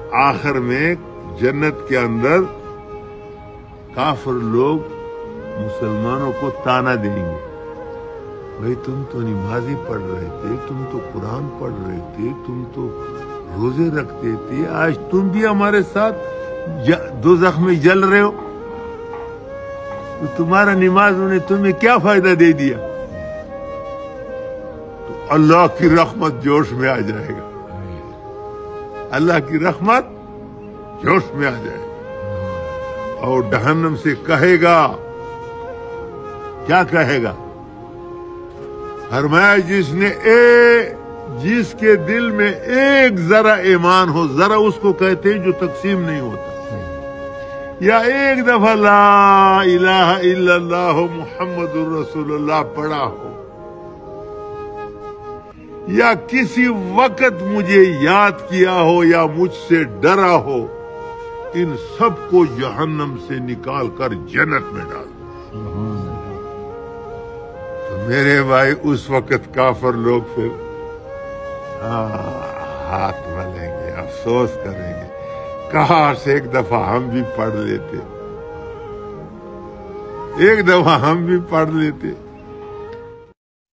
آخر میں جنت کے اندر کافر لوگ مسلمانوں کو تانا دیں گے، بھائی تم تو نمازی پڑھ رہے تھے، تم تو قرآن پڑھ رہے تھے، تم تو روزے رکھتے تھے، آج تم بھی ہمارے ساتھ دوزخ میں جل رہے ہو، تو تمہارا نماز نے تمہیں کیا فائدہ دے دیا؟ تو اللہ کی رحمت جوش میں آ جائے گا، اللہ کی رحمت جوش میں آ جائے گا، اور جہنم سے کہے گا، کیا کہے گا؟ فرمایا جس کے دل میں ایک ذرا ایمان ہو، ذرا اس کو کہتے ہیں جو تقسیم نہیں ہوتا، یا ایک دفعہ لا الہ الا اللہ محمد الرسول اللہ پڑھا ہو، یا کسی وقت مجھے یاد کیا ہو یا مجھ سے ڈرا ہو، ان سب کو جہنم سے نکال کر جنت میں ڈال دو۔ تو میرے بھائی اس وقت کافر لوگ پھر ہاتھ ملیں گے، افسوس کریں گے، کاش ایک دفعہ ہم بھی پڑھ لیتے، ایک دفعہ ہم بھی پڑھ لیتے۔